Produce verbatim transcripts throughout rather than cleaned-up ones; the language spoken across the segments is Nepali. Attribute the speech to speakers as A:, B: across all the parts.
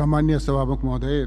A: सम्मान्य सभामुख महोदय,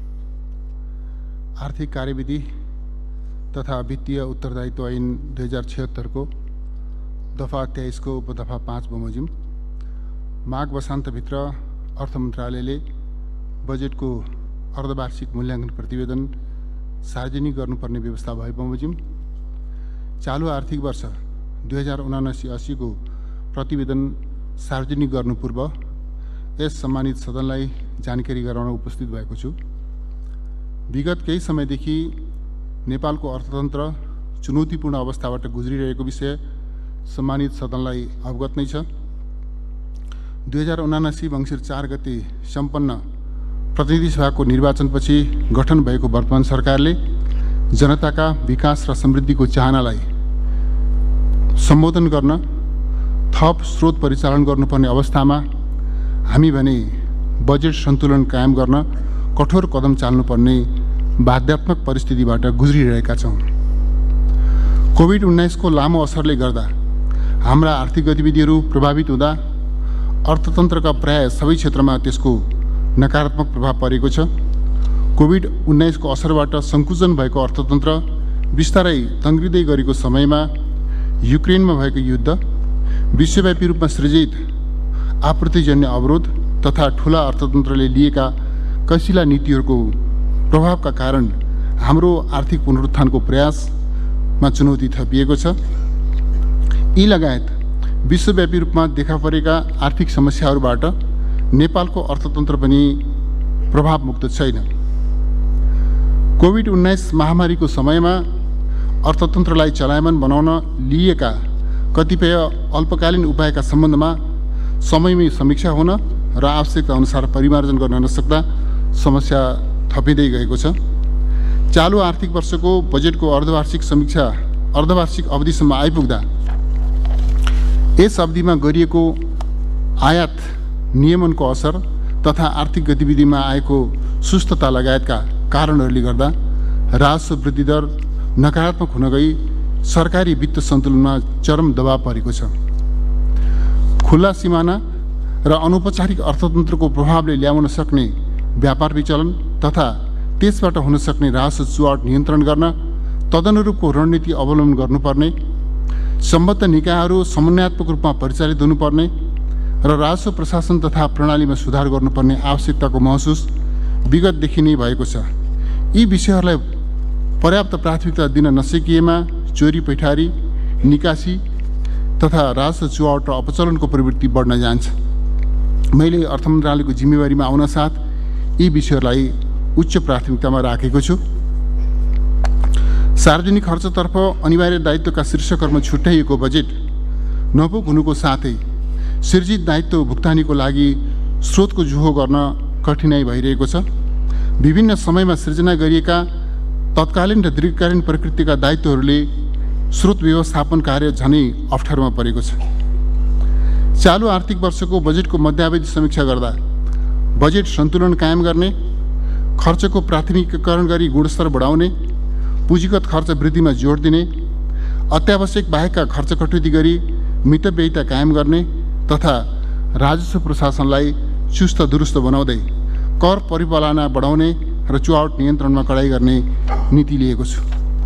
A: आर्थिक कार्यविधि तथा वित्तीय उत्तरदायित्व ऐन दुई हजार छिहत्तर को दफा तेईस को उपदफा पाँच बमोजिम माघ वसान्तभित्र अर्थ मन्त्रालयले बजेटको अर्धवार्षिक मूल्याङ्कन प्रतिवेदन सार्वजनिक गर्नुपर्ने व्यवस्था भए बमोजिम चालू आर्थिक वर्ष दुई हजार उनासी अस्सी को प्रतिवेदन सार्वजनिक गर्नु पूर्व यस सम्मानित सदनलाई जानकारी गराउन उपस्थित भएको छु। विगत केही समयदेखि नेपालको अर्थतन्त्र चुनौतीपूर्ण अवस्थाबाट गुज्रिरहेको विषय सम्मानित सदनलाई अवगत नै छ। दुई हजार उनासी मङ्सिर चार गते सम्पन्न प्रतिनिधि सभाको निर्वाचनपछि गठन भएको वर्तमान सरकारले जनताका विकास र समृद्धिको चाहनालाई सम्बोधन गर्न थप स्रोत परिचालन गर्नुपर्ने अवस्थामा हामी भने बजेट सन्तुलन कायम गर्न कठोर कदम चाल्नुपर्ने बाध्यात्मक परिस्थितिबाट गुज्रिरहेका छौँ। कोभिड उन्नाइस को लामो असरले गर्दा हाम्रा आर्थिक गतिविधिहरू प्रभावित हुँदा अर्थतन्त्रका प्राय सबै क्षेत्रमा त्यसको नकारात्मक प्रभाव परेको छ। कोभिड उन्नाइस को असरबाट सङ्कुचन भएको अर्थतन्त्र बिस्तारै तङ्ग्रिँदै गरेको समयमा युक्रेनमा भएको युद्ध, विश्वव्यापी रूपमा सृजित आपूर्तिजन्य अवरोध तथा ठूला अर्थतन्त्रले लिएका कसिला नीतिहरूको प्रभावका कारण हाम्रो आर्थिक पुनरुत्थानको प्रयासमा चुनौती थपिएको छ। यी लगायत विश्वव्यापी रूपमा देखा परेका आर्थिक समस्याहरूबाट नेपालको अर्थतन्त्र पनि प्रभावमुक्त छैन। कोभिड उन्नाइस महामारीको समयमा अर्थतन्त्रलाई चलायमान बनाउन लिएका कतिपय अल्पकालीन उपायका सम्बन्धमा समयमै समीक्षा हुन र आवश्यकता अनुसार परिमार्जन गर्न नसक्दा समस्या थपिँदै गएको छ। चालू आर्थिक वर्षको बजेटको अर्धवार्षिक समीक्षा अर्धवार्षिक अवधिसम्म आइपुग्दा यस अवधिमा गरिएको आयात नियमनको असर तथा आर्थिक गतिविधिमा आएको सुस्तता लगायतका कारणहरूले गर्दा राजस्व वृद्धि दर नकारात्मक हुन गई सरकारी वित्त सन्तुलनमा चरम दबाव परेको छ। खुल्ला सिमाना र अनौपचारिक अर्थतन्त्रको प्रभावले ल्याउन सक्ने व्यापार विचलन तथा त्यसबाट हुन सक्ने राजस्व चुहाट नियन्त्रण गर्न तदनुरूपको रणनीति अवलम्बन गर्नुपर्ने, सम्बद्ध निकायहरू समन्वयात्मक रूपमा परिचालित हुनुपर्ने र राजस्व प्रशासन तथा प्रणालीमा सुधार गर्नुपर्ने आवश्यकताको महसुस विगतदेखि नै भएको छ। यी विषयहरूलाई पर्याप्त प्राथमिकता दिन नसकिएमा चोरी पैठारी, निकासी तथा राजस्व चुहाट र अपचलनको प्रवृत्ति बढ्न जान्छ। मैले अर्थ मन्त्रालयको जिम्मेवारीमा आउन साथ यी विषयहरूलाई उच्च प्राथमिकतामा राखेको छु। सार्वजनिक खर्चतर्फ अनिवार्य दायित्वका शीर्षकहरूमा छुट्याइएको बजेट नपुग हुनुको साथै सृजित दायित्व भुक्तानीको लागि स्रोतको जुहो गर्न कठिनाइ भइरहेको छ। विभिन्न समयमा सृजना गरिएका तत्कालीन र दीर्घकालीन प्रकृतिका दायित्वहरूले स्रोत व्यवस्थापन कार्य झनै अप्ठ्यारोमा परेको छ। चालू आर्थिक वर्षको बजेटको मध्यावधि समीक्षा गर्दा बजेट सन्तुलन कायम गर्ने, खर्चको प्राथमिकीकरण गरी गुणस्तर बढाउने, पुँजीगत खर्च वृद्धिमा जोड दिने, अत्यावश्यक बाहेकका खर्च कटौती गरी मितव्ययिता कायम गर्ने तथा राजस्व प्रशासनलाई चुस्त दुरुस्त बनाउँदै कर परिपालना बढाउने र चुहाट नियन्त्रणमा कडाइ गर्ने नीति लिएको छु।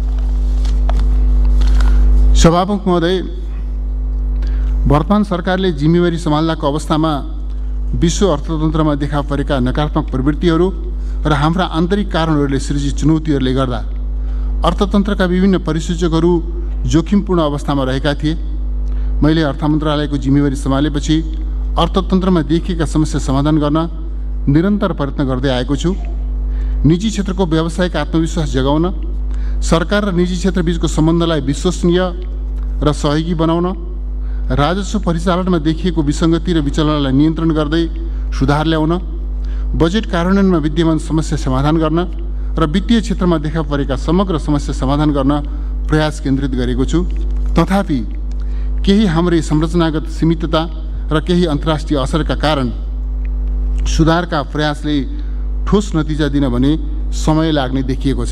A: सभामुख महोदय, वर्तमान सरकारले जिम्मेवारी सम्हाल्दाको अवस्थामा विश्व अर्थतन्त्रमा देखा परेका नकारात्मक प्रवृत्तिहरू र हाम्रा आन्तरिक कारणहरूले सृजित चुनौतीहरूले गर्दा अर्थतन्त्रका विभिन्न परिसूचकहरू जोखिमपूर्ण अवस्थामा रहेका थिए। मैले अर्थ मन्त्रालयको जिम्मेवारी सम्हालेपछि अर्थतन्त्रमा देखिएका समस्या समाधान गर्न निरन्तर प्रयत्न गर्दै आएको छु। निजी क्षेत्रको व्यावसायिक आत्मविश्वास जगाउन, सरकार र निजी क्षेत्रबीचको सम्बन्धलाई विश्वसनीय र सहयोगी बनाउन, राजस्व परिचालनमा देखिएको विसङ्गति र विचलनलाई नियन्त्रण गर्दै सुधार ल्याउन, बजेट कार्यान्वयनमा विद्यमान समस्या समाधान गर्न र वित्तीय क्षेत्रमा देखा परेका समग्र समस्या समाधान गर्न प्रयास केन्द्रित गरेको छु। तथापि केही हाम्रै संरचनागत सीमितता र केही अन्तर्राष्ट्रिय असरका कारण सुधारका प्रयासले ठोस नतिजा दिन भने समय लाग्ने देखिएको छ।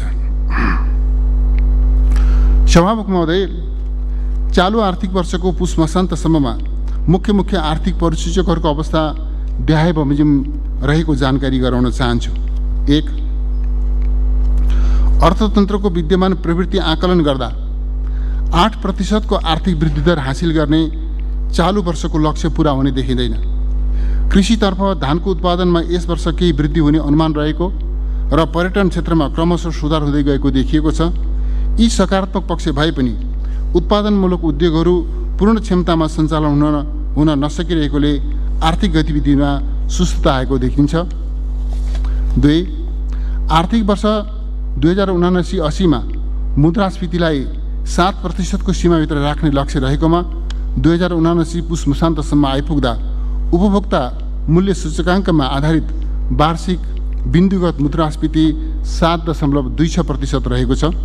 A: सभामुख महोदय, चालू आर्थिक वर्षको पुष मसान्तसम्ममा मुख्य मुख्य आर्थिक परिसूचकहरूको अवस्था देखाए बमोजिम रहेको जानकारी गराउन चाहन्छु। एक, अर्थतन्त्रको विद्यमान प्रवृत्ति आकलन गर्दा आठ प्रतिशतको आर्थिक वृद्धि दर हासिल गर्ने चालु वर्षको लक्ष्य पूरा हुने देखिँदैन। कृषितर्फ धानको उत्पादनमा यस वर्ष केही वृद्धि हुने अनुमान रहेको र पर्यटन क्षेत्रमा क्रमशः सुधार हुँदै गएको देखिएको छ। यी सकारात्मक पक्ष भए पनि उत्पादनमूलक उद्योगहरू पूर्ण क्षमतामा सञ्चालन हुन हुन नसकिरहेकोले आर्थिक गतिविधिमा सुस्तता आएको देखिन्छ। दुई, आर्थिक वर्ष दुई हजार उनासी अस्सीमा मुद्रास्फीतिलाई सात प्रतिशतको सीमाभित्र राख्ने लक्ष्य रहेकोमा दुई हजार उनासी पुस मसान्तसम्म आइपुग्दा उपभोक्ता मूल्य सूचकाङ्कमा आधारित वार्षिक बिन्दुगत मुद्रास्फीति सात दशमलव दुई छ प्रतिशत रहेको छ।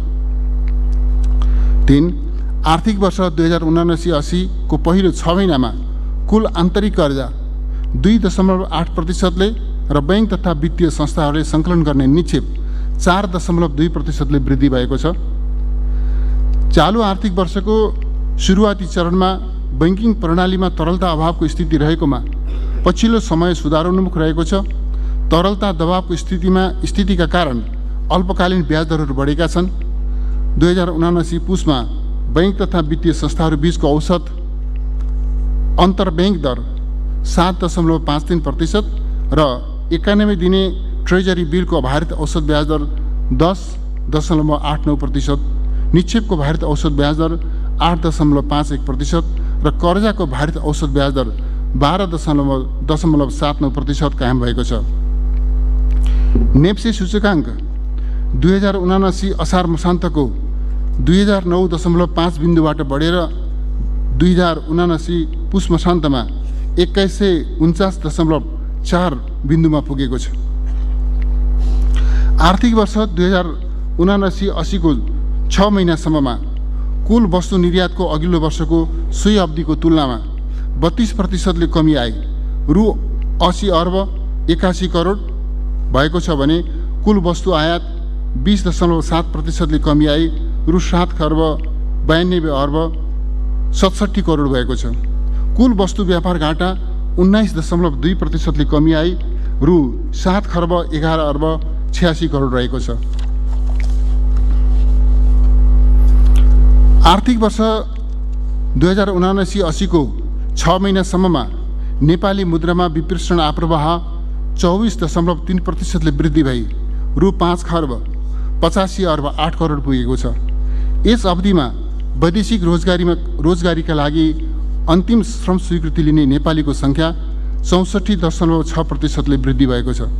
A: तीन, आर्थिक वर्ष दुई हजार उनासी अस्सीको पहिलो छ महिनामा कुल आन्तरिक कर्जा दुई दशमलव आठ प्रतिशतले र बैंक तथा वित्तीय संस्थाहरूले सङ्कलन गर्ने निक्षेप चार दशमलव दुई प्रतिशतले वृद्धि भएको छ। चालु आर्थिक वर्षको सुरुवाती चरणमा बैंकिङ प्रणालीमा तरलता अभावको स्थिति रहेकोमा पछिल्लो समय सुधारोन्मुख रहेको छ। तरलता दबावको स्थितिमा स्थितिका कारण अल्पकालीन ब्याज दरहरू बढेका छन्। दुई हजार उनासी पुसमा बैंक तथा वित्तीय संस्थाहरू बीचको औसत अन्तर्ब्याङ्क दर सात दशमलव पाँच तीन प्रतिशत र एकानब्बे दिने ट्रेजरी बिलको भारित औसत ब्याज दर दस दशमलव आठ नौ प्रतिशत, निक्षेपको भारित औसत ब्याज दर आठ दशमलव पाँच एक प्रतिशत र कर्जाको भारित औसत ब्याज दर बाह्र दशमलव दशमलव सात नौ प्रतिशत कायम भएको छ। नेप्से सूचकाङ्क दुई हजार उनासी असार मसान्तको दुई हजार नौ दशमलव पाँच बिन्दुबाट बढेर दुई हजार उनासी पुस मसान्तमा एक्काइस सय उन्चास दशमलव चार बिन्दुमा पुगेको छ। आर्थिक वर्ष दुई हजार उनासी अस्सीको छ महिनासम्ममा कुल वस्तु निर्यातको अघिल्लो वर्षको सोही अवधिको तुलनामा बत्तीस प्रतिशतले कमी आए रु अस्सी अर्ब एकासी करोड भएको छ भने कुल वस्तु आयात बीस दशमलव सात प्रतिशतले कमी आई रु सात खर्ब बयानब्बे अर्ब सतसट्ठी करोड भएको छ। कुल वस्तु व्यापार घाटा उन्नाइस दशमलव दुई प्रतिशतले कमी आई रु सात खर्ब एघार अर्ब छ्यासी करोड रहेको छ। आर्थिक वर्ष दुई हजार उनासी अस्सीको छ महिनासम्ममा नेपाली मुद्रामा विप्रेषण आप्रवाह चौबिस दशमलव तीन प्रतिशतले वृद्धि भई रु पाँच खर्ब पचासी अर्ब आठ करोड पुगेको छ। यस अवधिमा वैदेशिक रोजगारीमा रोजगारीका लागि अन्तिम श्रम स्वीकृति लिने नेपालीको सङ्ख्या चौसठी दशमलव छ प्रतिशतले वृद्धि भएको छ।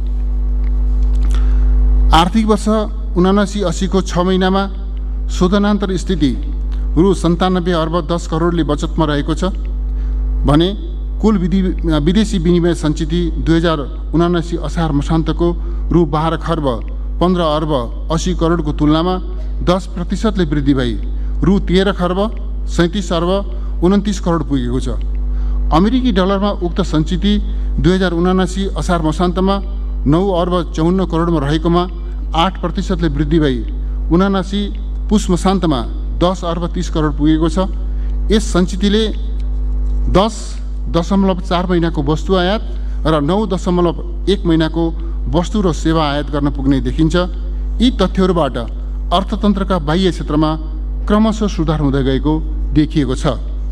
A: आर्थिक वर्ष उनासी अस्सीको छ महिनामा शोधनान्तर स्थिति रु सन्तानब्बे अर्ब दस करोडले बचतमा रहेको छ भने कुल विधि विदेशी विनिमय सञ्चिति दुई हजार उनासी असार मसान्तको रु बाह्र खर्ब पन्ध्र अर्ब अस्सी करोडको तुलनामा दस प्रतिशतले वृद्धि भई रु तेह्र खर्ब सैँतिस अर्ब उन्तिस करोड पुगेको छ। अमेरिकी डलरमा उक्त सञ्चिति दुई हजार उनासी असार मसान्तमा नौ अर्ब चौन्न करोडमा रहेकोमा आठ प्रतिशतले वृद्धि भई उनासी पुस मसान्तमा दस अर्ब तीस करोड पुगेको छ। यस सञ्चितिले दस दशमलव चार महिनाको वस्तु आयात र नौ दशमलव एक महिनाको वस्तु र सेवा आयात गर्न पुग्ने देखिन्छ। यी तथ्यहरूबाट अर्थतन्त्रका बाह्य क्षेत्रमा क्रमशः सुधार हुँदै गएको देखिएको छ।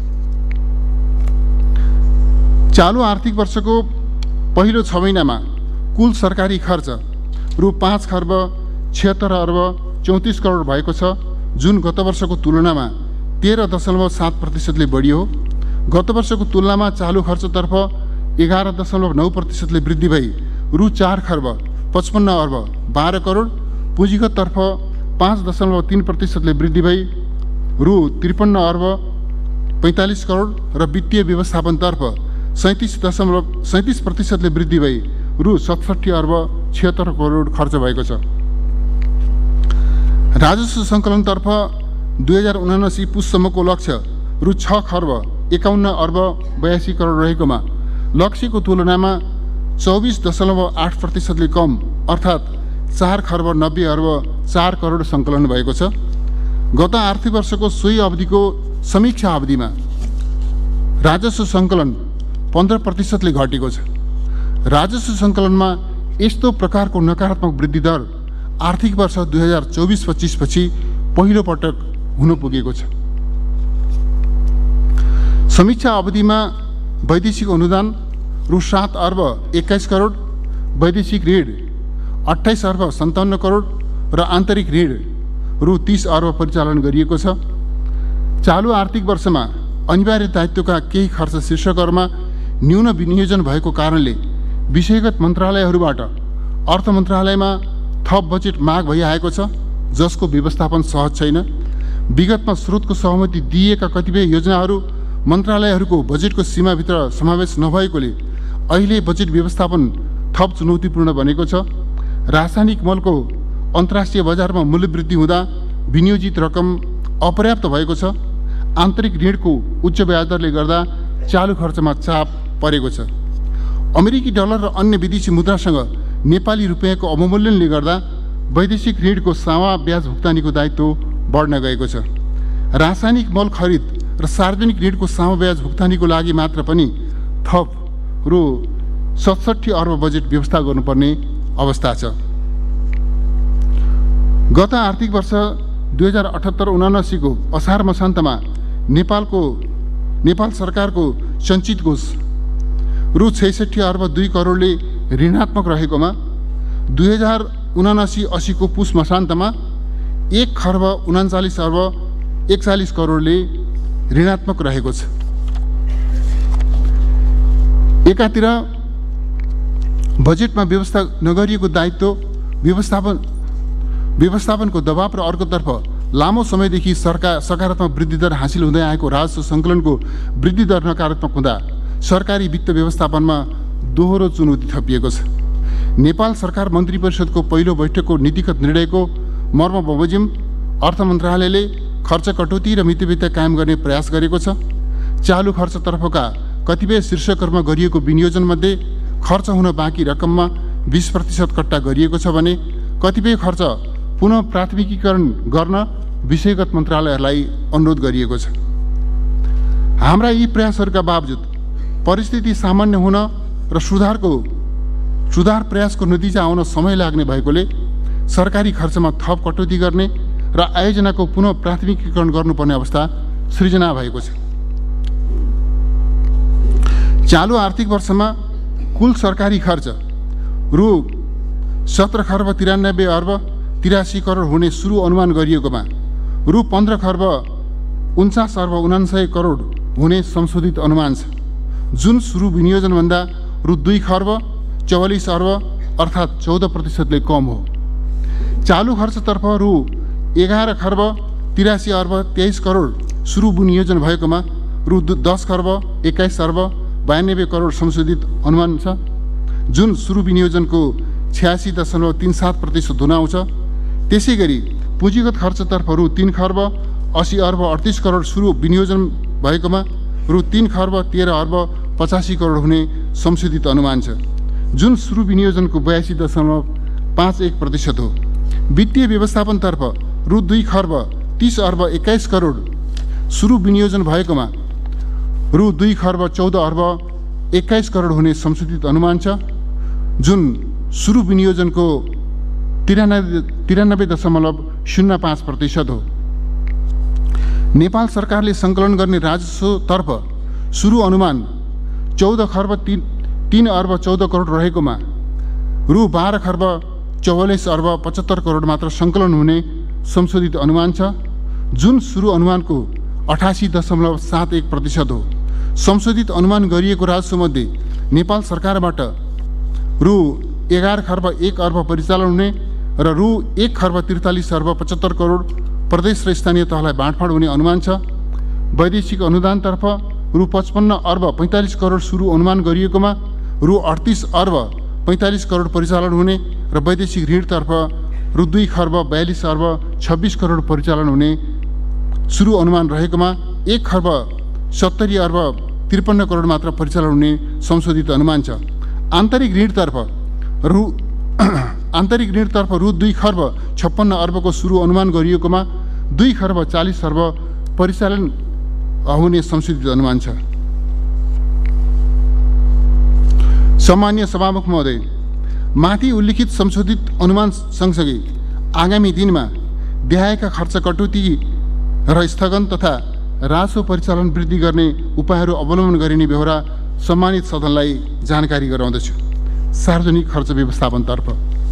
A: चालु आर्थिक वर्षको पहिलो छ महिनामा कुल सरकारी खर्च रु पाँच खर्ब छिहत्तर अर्ब चौतिस करोड भएको छ, जुन गत वर्षको तुलनामा तेह्र दशमलव सात प्रतिशतले बढियो। गत वर्षको तुलनामा चालु खर्चतर्फ एघार दशमलव नौ प्रतिशतले वृद्धि भई रु चार खर्ब पचपन्न अर्ब बाह्र करोड, पुँजीगततर्फ पाँच दशमलव तीन प्रतिशतले वृद्धि भई रु त्रिपन्न अर्ब पैँतालिस करोड र वित्तीय व्यवस्थापनतर्फ सैँतिस दशमलव सैँतिस प्रतिशतले वृद्धि भई रु सतसट्ठी अर्ब छिहत्तर करोड खर्च भएको छ। राजस्व सङ्कलनतर्फ दुई हजार उनासी पुससम्मको लक्ष्य रु छ खर्ब एकाउन्न अर्ब बयासी करोड रहेकोमा लक्ष्यको तुलनामा चौबिस दशमलव आठ प्रतिशतले कम अर्थात् चार खर्ब नब्बे अर्ब चार करोड सङ्कलन भएको छ। गत आर्थिक वर्षको सोही अवधिको समीक्षा अवधिमा राजस्व सङ्कलन पन्ध्र प्रतिशतले घटेको छ। राजस्व सङ्कलनमा यस्तो प्रकारको नकारात्मक वृद्धि दर आर्थिक वर्ष दुई हजार चौबिस पच्चिस पछि पहिलो पटक हुन पुगेको छ। समीक्षा अवधिमा वैदेशिक अनुदान रु सात अर्ब एक्काइस करोड, वैदेशिक ऋण अठाइस अर्ब सन्ताउन्न करोड र आन्तरिक ऋण रु तीस अर्ब परिचालन गरिएको छ। चालु आर्थिक वर्षमा अनिवार्य दायित्वका केही खर्च शीर्षकहरूमा न्यून विनियोजन भएको कारणले विषयगत मन्त्रालयहरूबाट अर्थ मन्त्रालयमा थप बजेट माग भइआएको छ, जसको व्यवस्थापन सहज छैन। विगतमा स्रोतको सहमति दिएका कतिपय योजनाहरू मन्त्रालयहरूको बजेटको सीमाभित्र समावेश नभएकोले अहिले बजेट व्यवस्थापन थप चुनौतीपूर्ण बनेको छ। रासायनिक मलको अन्तर्राष्ट्रिय बजारमा मूल्यवृद्धि हुँदा विनियोजित रकम अपर्याप्त भएको छ। आन्तरिक ऋणको उच्च ब्याज दरले गर्दा चालु खर्चमा चाप परेको छ। अमेरिकी डलर र अन्य विदेशी मुद्रासँग नेपाली रुपियाँको अवमूल्यनले गर्दा वैदेशिक ऋणको सामा ब्याज भुक्तानीको दायित्व बढ्न गएको छ। रासायनिक मल खरिद र सार्वजनिक ऋणको सामा ब्याज भुक्तानीको लागि मात्र पनि थप रु सतसट्ठी अर्ब बजेट व्यवस्था गर्नुपर्ने अवस्था छ। गत आर्थिक वर्ष दुई हजार अठहत्तर उनासीको असार मसान्तमा नेपालको नेपाल सरकारको सञ्चित कोष रु छैसठी अर्ब दुई करोडले ऋणात्मक रहेकोमा दुई हजार उनासी असीको पुस मसान्तमा एक खर्ब उनाचालिस अर्ब एकचालिस करोडले ऋणात्मक रहेको छ। एकातिर बजेटमा व्यवस्था नगरिएको दायित्व व्यवस्थापन व्यवस्थापनको दबाव र अर्कोतर्फ लामो समयदेखि सरकार सकारात्मक वृद्धि दर हासिल हुँदै आएको राजस्व सङ्कलनको वृद्धि दर नकारात्मक हुँदा सरकारी वित्त व्यवस्थापनमा दोहोरो चुनौती थपिएको छ। नेपाल सरकार मन्त्री परिषदको पहिलो बैठकको नीतिगत निर्णयको मर्म बमोजिम अर्थ मन्त्रालयले खर्च कटौती र मितव्ययिता कायम गर्ने प्रयास गरेको छ। चालु खर्चतर्फका कतिपय शीर्षकहरूमा गरिएको विनियोजनमध्ये खर्च हुन बाँकी रकममा बीस प्रतिशत कट्टा गरिएको छ भने कतिपय खर्च पुनः प्राथमिकीकरण गर्न विषयगत मन्त्रालयहरूलाई अनुरोध गरिएको छ। हाम्रा यी प्रयासहरूका बावजुद परिस्थिति सामान्य हुन र सुधारको सुधार प्रयासको नतिजा आउन समय लाग्ने भएकोले सरकारी खर्चमा थप कटौती गर्ने र आयोजनाको पुनः प्राथमिकीकरण गर्नुपर्ने अवस्था सृजना भएको छ। चालु आर्थिक वर्षमा कुल सरकारी खर्च रु सत्र खर्ब तिरानब्बे अर्ब तिरासी करोड हुने सुरु अनुमान गरिएकोमा रु पन्ध्र खर्ब उन्चास अर्ब उनान्सय करोड हुने संशोधित अनुमान छ, जुन सुरु विनियोजनभन्दा रु दुई खर्ब चौवालिस अर्ब अर्थात् चौध प्रतिशतले कम हो। चालु खर्चतर्फ रु एघार खर्ब तिरासी अर्ब तेइस करोड सुरु विनियोजन भएकोमा रु दस खर्ब एक्काइस अर्ब बयानब्बे करोड संशोधित अनुमान छ, जुन सुरु विनियोजनको छ्यासी दशमलव तिन सात प्रतिशत हुन आउँछ। त्यसै गरी पुँजीगत खर्चतर्फ रु तीन खर्ब असी अर्ब अडतिस करोड सुरु विनियोजन भएकोमा रु तीन खर्ब तेह्र अर्ब पचासी करोड हुने संशोधित अनुमान छ, जुन सुरु विनियोजनको बयासी दशमलव पाँच एक प्रतिशत हो। वित्तीय व्यवस्थापनतर्फ रु दुई खर्ब तीस अर्ब एक्काइस करोड सुरु विनियोजन भएकोमा रु दुई खर्ब चौध अर्ब एक्काइस करोड हुने संशोधित अनुमान छ, जुन सुरु विनियोजनको तिरानब्बे तिरानब्बे दशमलव शून्य पाँच प्रतिशत हो। नेपाल सरकारले सङ्कलन गर्ने राजस्वतर्फ सुरु अनुमान चौध खर्ब तिन तिन अर्ब चौध करोड रहेकोमा रु बाह्र खर्ब चौवालिस अर्ब पचहत्तर करोड मात्र सङ्कलन हुने संशोधित अनुमान छ, जुन सुरु अनुमानको अठासी दशमलव सात एक प्रतिशत हो। संशोधित अनुमान गरिएको राजस्वमध्ये नेपाल सरकारबाट रु एघार खर्ब एक अर्ब परिचालन हुने र रु एक खर्ब त्रिचालिस अर्ब पचहत्तर करोड प्रदेश र स्थानीय तहलाई बाँडफाँड हुने अनुमान छ। वैदेशिक अनुदानतर्फ रु पचपन्न अर्ब पैँतालिस करोड सुरु अनुमान गरिएकोमा रु अडतिस अर्ब पैँतालिस करोड परिचालन हुने र वैदेशिक ऋणतर्फ रु दुई खर्ब बयालिस अर्ब छब्बिस करोड परिचालन हुने सुरु अनुमान रहेकोमा एक खर्ब सत्तरी अर्ब त्रिपन्न करोड मात्र परिचालन हुने संशोधित अनुमान छ। आन्तरिक ऋणतर्फ रु आन्तरिक ऋणतर्फ रु दुई खर्ब छप्पन्न अर्बको सुरु अनुमान गरिएकोमा दुई खर्ब चालिस अर्ब परिचालन हुने संशोधित अनुमान छ। सम्मान्य सभामुख महोदय, माथि उल्लिखित संशोधित अनुमान सँगसँगै आगामी दिनमा देखाएका खर्च कटौती र स्थगन तथा राजस्व परिचालन वृद्धि गर्ने उपायहरू अवलम्बन गरिने बेहोरा सम्मानित सदनलाई जानकारी गराउँदछु। सार्वजनिक खर्च व्यवस्थापनतर्फ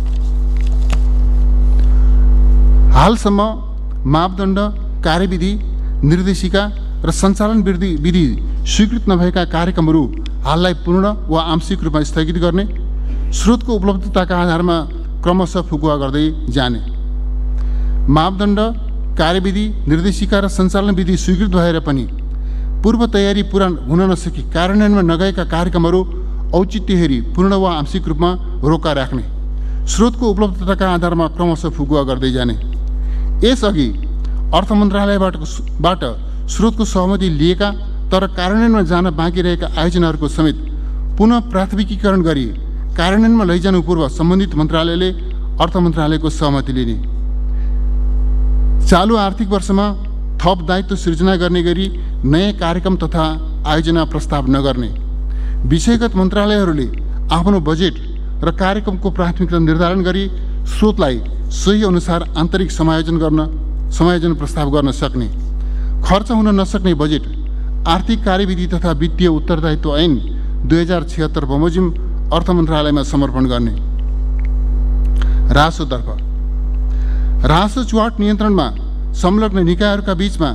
A: हालसम्म मापदण्ड, कार्यविधि, निर्देशिका र सञ्चालन विधि विधि स्वीकृत नभएका कार्यक्रमहरू हाललाई पूर्ण वा आंशिक रूपमा स्थगित गर्ने, स्रोतको उपलब्धताका आधारमा क्रमशः फुकुवा गर्दै जाने, मापदण्ड, कार्यविधि, निर्देशिका र सञ्चालन विधि स्वीकृत भएर पनि पूर्व तयारी पुरा हुन नसकी कार्यान्वयनमा नगएका कार्यक्रमहरू औचित्य हेरी पूर्ण वा आंशिक रूपमा रोका राख्ने, स्रोतको उपलब्धताका आधारमा क्रमशः फुकुवा गर्दै जाने। यसअघि अर्थ मन्त्रालयबाट बाट स्रोतको सहमति लिएका तर कार्यान्वयनमा जान बाँकी रहेका आयोजनाहरूको समेत पुनः प्राथमिकीकरण गरी कार्यान्वयनमा लैजानु पूर्व सम्बन्धित मन्त्रालयले अर्थ मन्त्रालयको सहमति लिने, चालु आर्थिक वर्षमा थप दायित्व सृजना गर्ने गरी नयाँ कार्यक्रम तथा आयोजना प्रस्ताव नगर्ने, विषयगत मन्त्रालयहरूले आफ्नो बजेट र कार्यक्रमको प्राथमिकता निर्धारण गरी स्रोतलाई सही अनुसार आन्तरिक समायोजन गर्न समायोजन प्रस्ताव गर्न सक्ने, खर्च हुन नसक्ने बजेट आर्थिक कार्यविधि तथा वित्तीय उत्तरदायित्व ऐन दुई हजार छिहत्तर बमोजिम अर्थ मन्त्रालयमा समर्पण गर्ने। राजस्वतर्फ राजस्व चुहाट नियन्त्रणमा संलग्न निकायहरूका बीचमा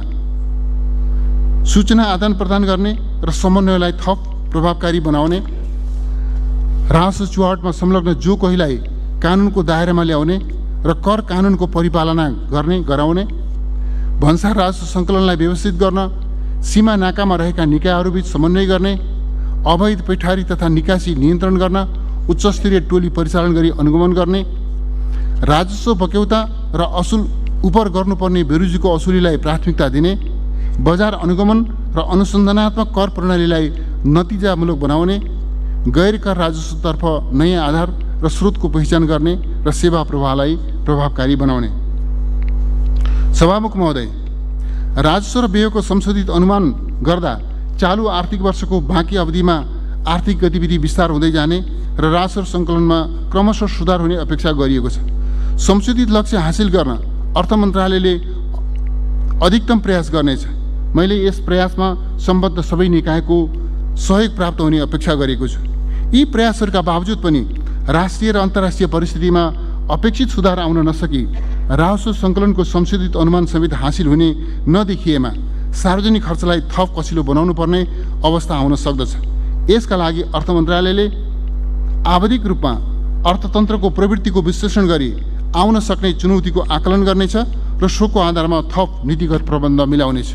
A: सूचना आदान प्रदान गर्ने र समन्वयलाई थप प्रभावकारी बनाउने, राजस्व चुहाटमा संलग्न जो कोहीलाई कानुनको दायरामा ल्याउने र कर कानुनको परिपालना गर्ने गराउने, भन्सार राजस्व सङ्कलनलाई व्यवस्थित गर्न सीमा नाकामा रहेका निकायहरूबीच समन्वय गर्ने, अवैध पैठारी तथा निकासी नियन्त्रण गर्न उच्चस्तरीय टोली परिचालन गरी अनुगमन गर्ने, राजस्व बक्यौता र असुल उपर गर्नुपर्ने बेरुजीको असुलीलाई प्राथमिकता दिने, बजार अनुगमन र अनुसन्धानात्मक कर प्रणालीलाई नतिजामूलक बनाउने, गैर कर राजस्वतर्फ नयाँ आधार र स्रोतको पहिचान गर्ने र सेवा प्रवाहलाई प्रभावकारी बनाउने। सभामुख महोदय, राजस्व र व्ययको संशोधित अनुमान गर्दा चालु आर्थिक वर्षको बाँकी अवधिमा आर्थिक गतिविधि विस्तार हुँदै जाने र राजस्व सङ्कलनमा क्रमशः सुधार हुने अपेक्षा गरिएको छ। संशोधित लक्ष्य हासिल गर्न अर्थ मन्त्रालयले अधिकतम प्रयास गर्नेछ। मैले यस प्रयासमा सम्बद्ध सबै निकायको सहयोग प्राप्त हुने अपेक्षा गरेको छु। यी प्रयासहरूका बावजुद पनि राष्ट्रिय र अन्तर्राष्ट्रिय परिस्थितिमा अपेक्षित सुधार आउन नसकी राजस्व सङ्कलनको संशोधित अनुमान समेत हासिल हुने नदेखिएमा सार्वजनिक खर्चलाई थप कसिलो बनाउनु पर्ने अवस्था आउन सक्दछ। यसका लागि अर्थ मन्त्रालयले आवधिक रूपमा अर्थतन्त्रको प्रवृत्तिको विश्लेषण गरी आउन सक्ने चुनौतीको आकलन गर्नेछ र सोको आधारमा थप नीतिगत प्रबन्ध मिलाउनेछ।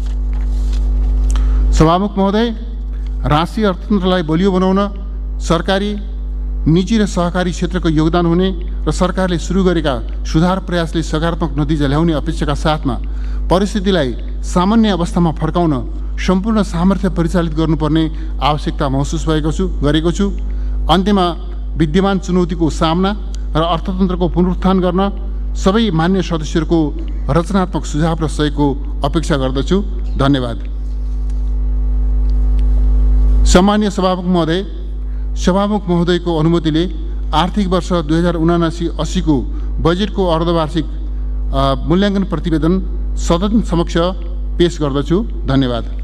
A: सभामुख महोदय, राष्ट्रिय अर्थतन्त्रलाई बलियो बनाउन सरकारी, निजी र सहकारी क्षेत्रको योगदान हुने र सरकारले सुरु गरेका सुधार प्रयासले सकारात्मक नतिजा ल्याउने अपेक्षाका साथमा परिस्थितिलाई सामान्य अवस्थामा फर्काउन सम्पूर्ण सामर्थ्य परिचालित गर्नुपर्ने आवश्यकता महसुस भएको छु गरेको छु। अन्त्यमा विद्यमान चुनौतीको सामना र अर्थतन्त्रको पुनरुत्थान गर्न सबै मान्य सदस्यहरूको रचनात्मक सुझाव र सहयोगको अपेक्षा गर्दछु। धन्यवाद। सम्मान्य सभामुख महोदय, सभामुख महोदयको अनुमतिले आर्थिक वर्ष दुई हजार उनासी अस्सीको बजेटको अर्धवार्षिक मूल्याङ्कन प्रतिवेदन सदन समक्ष पेश गर्दछु। धन्यवाद।